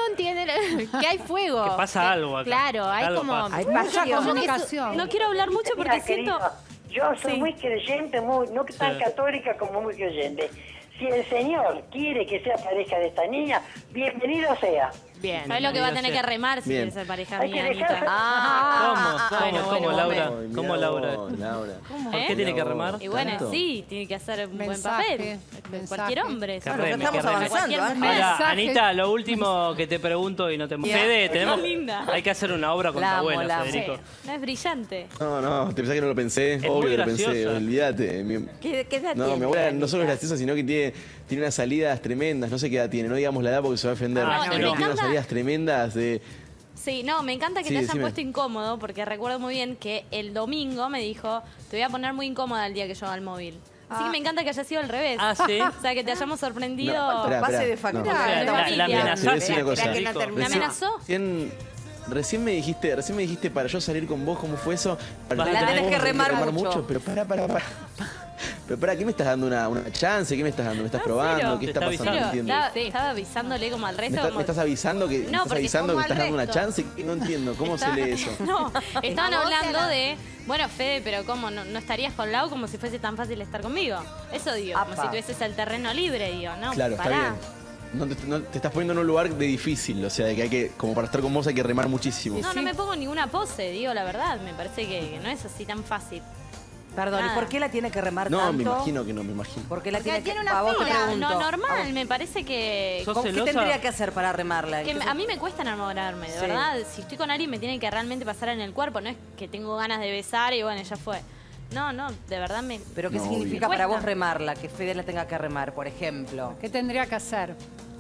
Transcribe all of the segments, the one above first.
entiende que hay fuego. Que pasa algo acá. Claro, hay Algo como... pasa. Hay Mucha pasión. comunicación. No quiero hablar mucho porque Mira, siento... querido, yo soy Sí. muy creyente, no tan Sí. católica como muy creyente. Si el Señor quiere que sea pareja de esta niña, bienvenido sea. Bien. ¿Sabes lo que va a tener que remar si Bien. quiere ser pareja Hay que mía, dejar- Anita? ¿Cómo, Laura? Ay, ¿Cómo, mirá Laura? vos, Laura. ¿Por qué tiene que remar? Y bueno, ¿Tanto? sí, tiene que hacer un buen Mensaje, papel. mensaje. Cualquier hombre. Que Bueno, ya reme, estamos que reme. avanzando, Cualquier ¿eh? mujer. Ahora, Mensaje. Anita, lo último que te pregunto y no te... Fede, tenemos... linda. Hay que hacer una obra con tu La amo, abuela, la amo. Federico. No es brillante. No, te pensás que no lo pensé. muy Obvio que lo pensé, graciosa. olvídate. ¿Qué edad No, tiene, mi abuela no Anita? solo es graciosa, sino que tiene unas salidas tremendas. No sé qué edad tiene, no digamos la edad porque se va a ofender. Ah, no, Pero me tiene unas encanta. salidas tremendas de... Sí, no, me encanta que Sí, te hayan decime. puesto incómodo porque recuerdo muy bien que el domingo me dijo, te voy a poner muy incómoda el día que yo haga el móvil. Así que me encanta que haya sido al revés. Ah, ¿sí? O sea, que te hayamos sorprendido. No, esperá, Pase de esperá. factura. No. La familia. Te voy a amenazaste. decir una cosa. Espera que no Federico. termine. ¿Me amenazó? Recién me dijiste para yo salir con vos, ¿cómo fue eso? Para La yo tenés con que vos, remar mucho. Pero para. Pero para, ¿qué me estás dando una chance? ¿Qué me estás dando? ¿Me estás probando? cero. ¿Qué Te está está pasando? No avisando. entiendo. Estaba avisándole como al resto. ¿Me como- estás avisando que, No, porque me como estás al dando una resto. chance? No entiendo, ¿cómo se lee eso? No, estaban A vos hablando te la- de, bueno, Fede, pero ¿cómo? ¿No estarías con Lau como si fuese tan fácil estar conmigo? Eso digo, como Apa. si tuvieses el terreno libre, digo, ¿no? Claro, está Pará. bien. No te estás poniendo en un lugar de difícil, o sea, de que hay que, como para estar con vos hay que remar muchísimo. No, no me pongo ninguna pose, digo la verdad. Me parece que no es así tan fácil. Perdón, ¿y Nada. por qué la tiene que remar No, tanto? me imagino que no, me imagino. ¿Por qué la Porque tiene que tiene una a vos te fila. pregunto. No, ¿A normal, vos? me parece que... ¿Sos ¿Qué celosa? tendría que hacer para remarla? que a mí me cuesta enamorarme, de Sí. verdad. Si estoy con alguien me tiene que realmente pasar en el cuerpo. No es que tengo ganas de besar y bueno, ya fue. No, de verdad me... ¿Pero qué No, significa obvio. para vos Cuesta. remarla? Que Fede la tenga que remar, por ejemplo. ¿Qué tendría que hacer?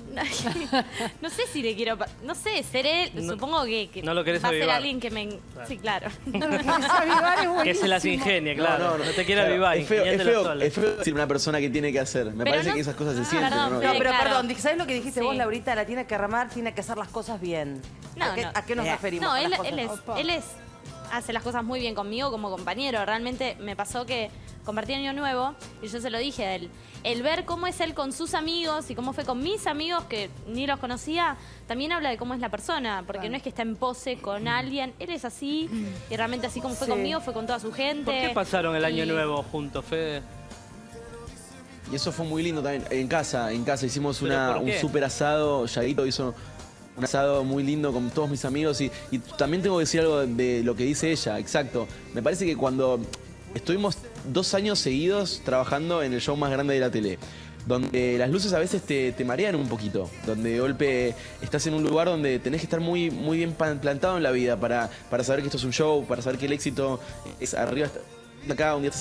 No sé si le quiero... No sé, ser él, No- supongo que no lo querés va a ser avivar. alguien que me... Sí, claro. No lo querés avivar, es Que se las buenísimo. ingenie, claro. No, te quiere claro, avivar, es feo ingeniátela sola. es feo decir una persona que tiene que hacer. Me Pero parece no- que esas cosas se Ah, sienten, perdón, ¿no? No, Fede, pero claro. perdón, ¿sabes lo que dijiste Sí. vos, Laurita? La tiene que remar, tiene que hacer las cosas bien. No, ¿A qué nos referimos? No, con él, las cosas? él hace las cosas muy bien conmigo como compañero. Realmente me pasó que compartí Año Nuevo y yo se lo dije a él. El ver cómo es él con sus amigos y cómo fue con mis amigos que ni los conocía, también habla de cómo es la persona. Porque no es que está en pose con alguien. Él es así y realmente así como fue Sí. conmigo, fue con toda su gente. ¿Por qué pasaron el Año Y- Nuevo juntos, Fede? Y eso fue muy lindo también. En casa hicimos ¿Pero por un qué? súper asado. Yaguito hizo un asado muy lindo con todos mis amigos. Y también tengo que decir algo de lo que dice ella, exacto. Me parece que cuando estuvimos 2 años seguidos trabajando en el show más grande de la tele, donde las luces a veces te marean un poquito, donde de golpe estás en un lugar donde tenés que estar muy, muy bien plantado en la vida para saber que esto es un show, para saber que el éxito es arriba, hasta acá, un día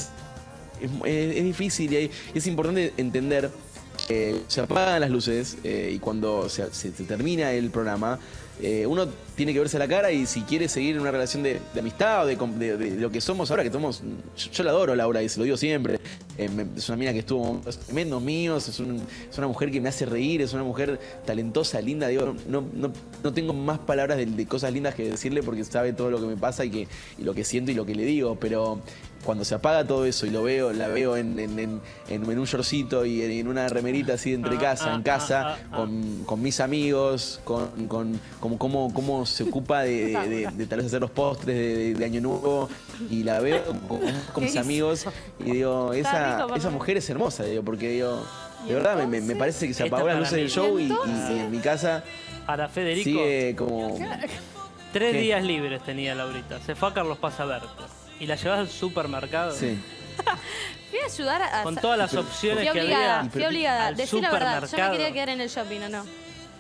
es difícil y es importante entender que se apagan las luces y cuando se termina el programa, uno tiene que verse la cara y si quiere seguir en una relación de amistad o de lo que somos ahora, que somos... Yo la adoro, Laura, y se lo digo siempre. Es una mina que estuvo momentos tremendos míos, es una mujer que me hace reír, es una mujer talentosa, linda. Digo, no tengo más palabras de cosas lindas que decirle porque sabe todo lo que me pasa y lo que siento y lo que le digo, pero... Cuando se apaga todo eso y la veo en un shortcito y en una remerita así de entre casa, en casa, con mis amigos, con cómo se ocupa de tal vez hacer los postres de Año Nuevo, y la veo con mis amigos y digo, Está rico, esa papá. mujer es hermosa, digo, porque digo, de verdad me parece que se Esta apagó las para luces mí. del show y entonces? en mi casa Para Federico, sigue como... 3 ¿Qué? días libres tenía Laurita. Se fue a Carlos Paz a verte. Y la llevas al supermercado. Sí. Fui a ayudar a... Con todas las opciones Fui que obligada, había. fui obligada. al Decí la verdad, yo me supermercado. quería quedar en el shopping, ¿o no?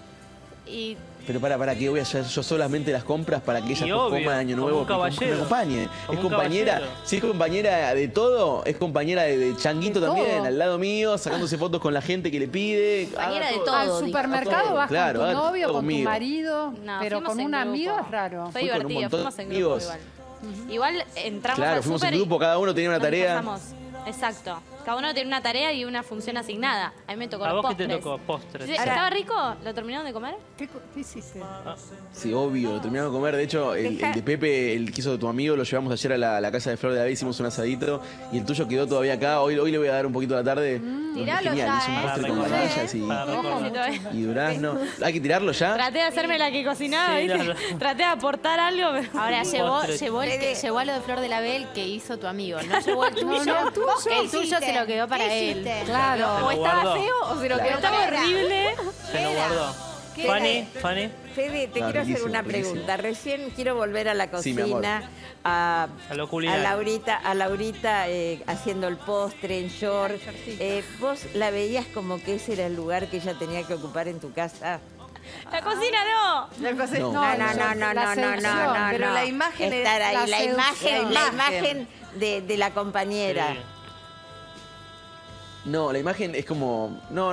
Y Pero para que voy a hacer yo solamente las compras para que ella Y obvio, coma de Año como Nuevo, un que me caballero. acompañe. Como Es un compañera, caballero. si es compañera de todo, es compañera de Changuito De también, todo. al lado mío, sacándose fotos con la gente que le pide. Compañera haga de todo. Al dijo. supermercado Todo, vas claro, con tu haga novio, todo con tu conmigo. marido, No, pero fuimos con en un grupo. amigo es raro. Fue Fui con un divertido, montón fuimos de en grupo amigos. igual. Igual entramos Claro, al fuimos súper en grupo, cada uno tenía una nos tarea. dispersamos. Exacto. Cada uno tiene una tarea y una función asignada. A mí me tocó ¿A los vos qué te postres. tocó? Postres. ¿Estaba rico? ¿Lo terminaron de comer? ¿Qué hiciste? Sí, obvio, lo terminamos de comer. De hecho, el de Pepe, el que hizo tu amigo, lo llevamos ayer a la casa de Flor de David, hicimos un asadito. Y el tuyo quedó todavía acá. Hoy le voy a dar un poquito a la tarde. Tiralo Genial, ya, hizo un ¿eh? postre con Para vainillas recordar. Para recordar. y durazno. ¿Hay que tirarlo ya? Traté de hacerme la que cocinaba, Sí, ¿viste? no. Traté de aportar algo, pero... Ahora Postre. llevó a lo de Flor de la Bel que hizo tu amigo. No llevó el tuyo. no, el tuyo. El tuyo se lo quedó para ¿Qué él. hiciste? Claro. Se O lo estaba guardó. feo o se lo quedó Estaba para él. horrible. Se lo guardó. Fanny. Fede, te No, quiero hacer riquísimo, una riquísimo. pregunta. Recién quiero volver a la Sí, mi amor. cocina, a lo culinario. Laurita haciendo el postre en short. ¿Vos la veías como que ese era el lugar que ella tenía que ocupar en tu casa? La cocina no. No. No. Pero la imagen es estar ahí, la la seducción. imagen de la compañera. Sí. No, la imagen es como. No.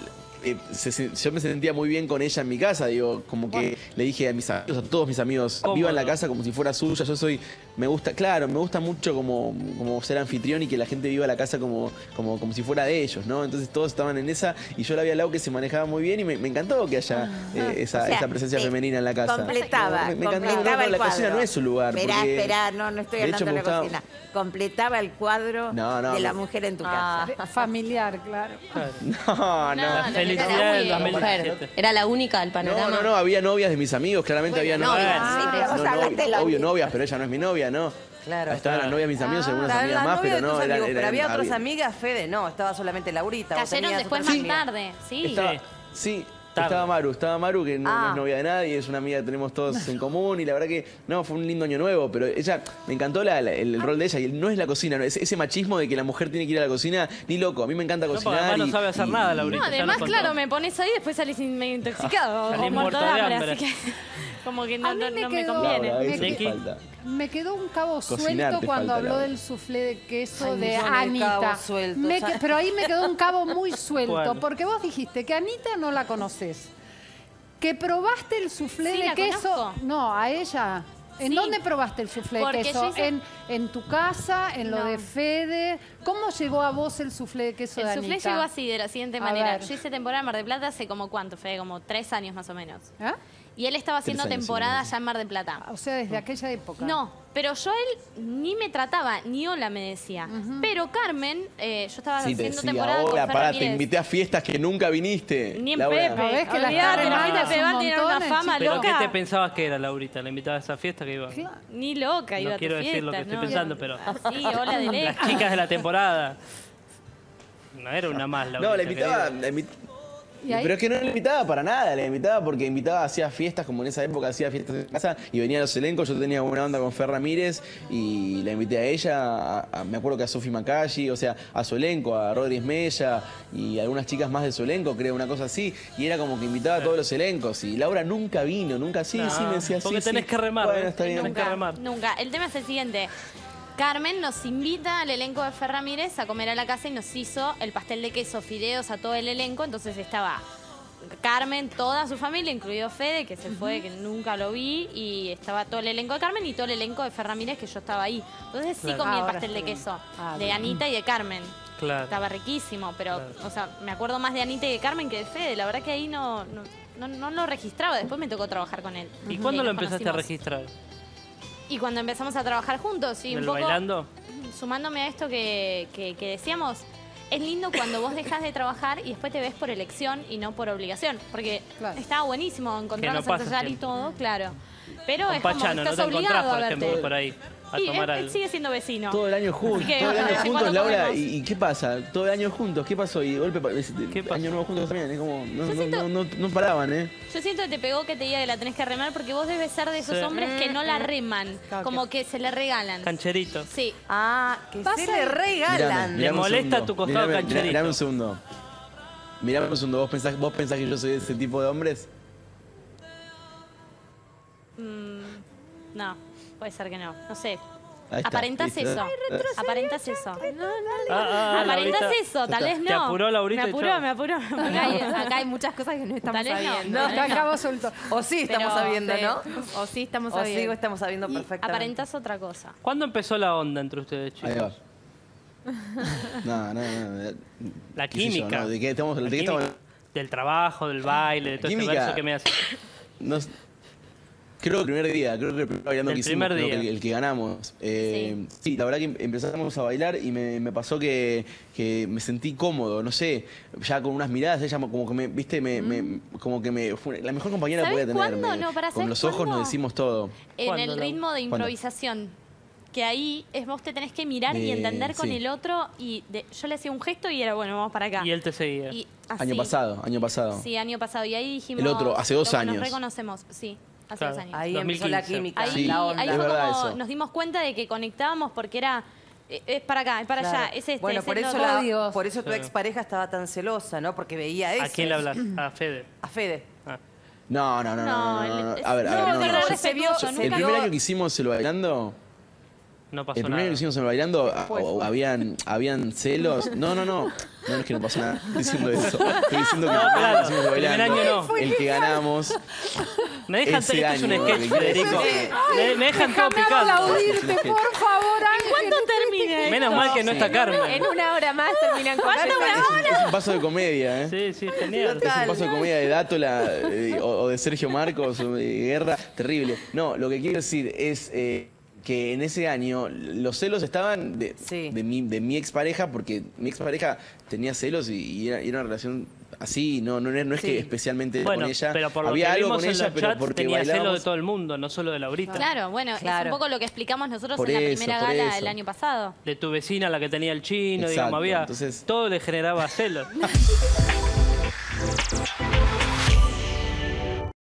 Yo me sentía muy bien con ella en mi casa, digo, como que le dije a mis amigos, a todos mis amigos, Cómodo. vivan la casa como si fuera suya. Me gusta mucho como ser anfitrión y que la gente viva la casa como si fuera de ellos, ¿no? Entonces todos estaban en esa y yo la vi al lado que se manejaba muy bien y me encantó que haya esa O sea, presencia femenina en la casa. Completaba, Me encantó. completaba el La cuadro. cocina no es su lugar. porque- Espera, no estoy de hecho, hablando de me la gustaba- cocina. Completaba el cuadro No, de la mujer en tu casa. Familiar, claro. No. La no, felicidad era del muy 2017. Era la única del panorama. No, había novias de mis amigos, claramente había novias. novias, sí, pero vos hablaste de la obvio, única. novias, pero ella no es mi novia, ¿no? Claro. Estaban las novias de mis amigos, algunas Estaban amigas las más, novias pero de tus no, amigos, pero había otras había- amigas, Fede, no, estaba solamente Laurita. vos Cayeron tenías después otras más amigas. tarde. Sí. Sí, Tarde. estaba Maru, que no es novia de nadie, es una amiga que tenemos todos en común y la verdad que no, fue un lindo año nuevo, pero ella, me encantó el rol de ella y no es la cocina, no, ese machismo de que la mujer tiene que ir a la cocina, ni loco, a mí me encanta No, porque cocinar. además no sabe hacer nada, Laurita. No, ya además, nos contó. claro, me pones ahí y después salís medio intoxicado Salís o muerto de muerto de hambre, hambre. así que como que A no, mí no, me no me quedó- conviene. Laura, eso Nicky. te falta. Me quedó un cabo Cocinar suelto te cuando falta, habló Laura. del soufflé de queso Hay de millones de Anita. cabos sueltos. Pero ahí me quedó un cabo muy suelto, ¿Cuál? porque vos dijiste que Anita no la conoces. Que probaste el soufflé Sí, de la queso. conozco. No, a ella. ¿En Sí. dónde probaste el soufflé de Porque queso? yo hice- ¿En tu casa? ¿En lo No. de Fede? ¿Cómo llegó a vos el soufflé de queso El de soufflé Anita? llegó así, de la siguiente A manera. ver. Yo hice temporada en Mar del Plata hace como cuánto, Fede, como 3 años más o menos. ¿Ah? Y él estaba haciendo 3 años, temporada sí. ya en Mar del Plata. O sea, desde aquella época. No, pero yo él ni me trataba, ni hola me decía. Pero Carmen, yo estaba Sí, te haciendo decía, temporada con ahora, Fer pará, te Ramírez. invité a fiestas que nunca viniste. Ni en Laura. Pepe. ¿No ves que la Olvídate, Carmen la ahora vida es Pepe un tiene una montón, fama ¿Pero loca. qué te pensabas que era, Laurita? ¿La invitada a esa fiesta que iba? Ni loca iba No a tu quiero decir lo que fiesta, estoy ¿no? pensando, pero... Así, hola de lejos. Las chicas de la temporada. No era una más, Laurita. No, la que invitaba. digo. ¿Y ahí? Pero es que no la invitaba para nada, la invitaba porque hacía fiestas, como en esa época hacía fiestas en casa y venían los elencos. Yo tenía buena onda con Fer Ramírez y la invité a ella, me acuerdo que a Sofi Macalli, o sea, a su elenco, a Rodríguez Mella y algunas chicas más de su elenco, creo, una cosa así. Y era como que invitaba a todos los elencos y Laura nunca vino, nunca sí, No, sí, me decía porque sí. tenés sí. que remar, Bueno, ¿eh? está bien. Tenés que remar. Nunca. El tema es el siguiente. Carmen nos invita al elenco de Fer Ramírez a comer a la casa y nos hizo el pastel de queso, fideos a todo el elenco. Entonces estaba Carmen, toda su familia, incluido Fede, que se fue, que nunca lo vi, y estaba todo el elenco de Carmen y todo el elenco de Fer Ramírez, que yo estaba ahí. Entonces sí Claro. comí el Ahora pastel de está bien. queso Ah, de Anita y de Carmen. Claro. Estaba riquísimo, pero, Claro. o sea, me acuerdo más de Anita y de Carmen que de Fede. La verdad que ahí no lo registraba. Después me tocó trabajar con él. ¿Y cuándo nos lo empezaste a conocimos. registrar? Y cuando empezamos a trabajar juntos, y un ¿Del poco bailando? sumándome a esto que decíamos, es lindo cuando vos dejas de trabajar y después te ves por elección y no por obligación. Porque Claro. estaba buenísimo encontrarnos a pasa ensayar y siempre. todo, claro. Pero Con es como Pachano, no estás te encontrás, obligado por a ejemplo, verte. por ahí, a Y tomar él algo. sigue siendo vecino. Todo el año juntos, Así que, todo el bueno, año de vez en juntos, cuando Laura. comemos. ¿Y qué pasa? Todo el año juntos, ¿qué pasó? Y de golpe, ¿Qué pasó? año nuevo juntos también, es como, siento- no paraban, ¿eh? Yo siento que te pegó que te diga que la tenés que remar porque vos debes ser de esos Sí. hombres que no la reman, Claro, como que se le regalan. Cancherito. Sí. Ah, que Pasa se le regalan. Le un molesta segundo. tu costado cancherito. Mirame un segundo. Mirame un segundo, ¿vos pensás que yo soy de ese tipo de hombres? No, puede ser que no. No sé. Ahí está, Aparentás ¿viste? eso. Aparentás eso. Aparentás Aparentás eso, tal vez no. Te apuró, Laurita, Me y apuró, chao. me apuró. Acá hay muchas cosas que no estamos Tal vez no. sabiendo. No, Está cabo suelto. O sí estamos Pero, sabiendo, sí. ¿no? O sí estamos O sí sabiendo. estamos sabiendo perfectamente. Aparentás otra cosa. ¿Cuándo empezó la onda entre ustedes, chicos? Ahí va. No. La qué sé yo, química. ¿no? ¿De qué estamos? La ¿De qué química. estamos? Del trabajo, del baile, de todo este Química. verso que me hace. No, creo que el primer día, creo que el primer bailando El que hicimos, primer creo que día. el que ganamos. Sí, la verdad que empezamos a bailar y me pasó que me sentí cómodo, no sé, ya con unas miradas, ella como que me, viste, como que me fue la mejor compañera que ¿Sabés podía tener. cuándo? No, con ¿sabés los ojos cuándo? nos decimos todo. En ¿Cuándo, el Lau? ritmo de ¿Cuándo? improvisación. Que ahí es vos te tenés que mirar y entender con sí. el otro. Y yo le hacía un gesto y era, bueno, vamos para acá. Y él te seguía. Y así. Año pasado. Sí, año pasado. Y ahí dijimos... El otro, hace 2 "Loco, años". Nos reconocemos, sí, hace Claro. 2 años. Ahí empezó la 2015. química, Ahí, Sí, la onda. ahí es fue verdad como eso. nos dimos cuenta de que conectábamos porque era... Es para acá, es para Claro. allá, es este, Bueno, es por el eso, otro. Dios. por eso tu Claro. expareja estaba tan celosa, ¿no? Porque veía eso. ¿A quién le hablas? A Fede. A Fede. Ah. No. No, A ver, no, no. pero El respetuoso, se nunca- primer año que hicimos el bailando, No pasó el primer nada. año que hicimos el bailando, habían celos. No es que no pasó nada. Estoy diciendo eso. Estoy diciendo que el primer año claro, que hicimos el el primer bailando, año no. el que ganamos. Me dejan, Ese esto es un año, sketch, lo que quiero Federico. decir Me dejan todo Déjame picando. aplaudirte, por favor, Ángel. ¿Cuándo termina Menos mal que no está Carmen. En una hora más terminan con Es un paso de comedia, ¿eh? Sí, sí, genial. Es un paso de comedia de Dátola o de Sergio Marcos, o de Guerra, terrible. No, lo que quiero decir es que en ese año los celos estaban Sí. de mi expareja, porque mi expareja tenía celos y era una relación así, no es Sí. que especialmente Bueno, con ella. pero por lo había que algo vimos con en ella, los pero chats, porque tenía celo de bailábamos. todo el mundo, no solo de Laurita. Claro, bueno, Claro. es un poco lo que explicamos nosotros Por en la eso, primera por gala eso. del año pasado. De tu vecina, la que tenía el chino, Exacto, digamos, había... entonces- Todo le generaba celos.